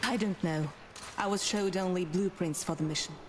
I don't know. I was showed only blueprints for the mission.